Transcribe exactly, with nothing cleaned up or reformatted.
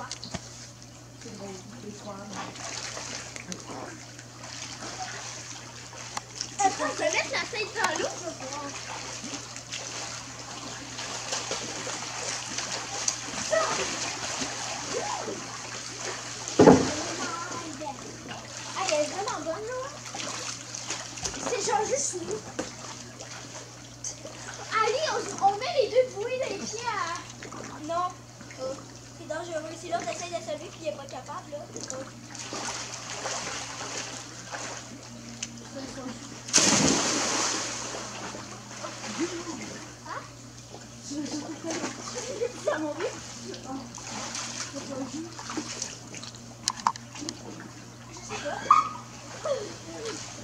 quoi? C'est bon, des quoi? Attends, je vais mettre la tête dans l'eau, je vais voir. Ah, elle est vraiment bonne, là. C'est genre juste nous. Ali, on, on met les deux bouées dans les pieds à... Non. Oh. C'est dangereux. Si l'autre essaie de se lever et il n'est pas capable, là. Oh. Hein? Tu veux surtout faire Ça m'a vu? Je sais Je sais pas.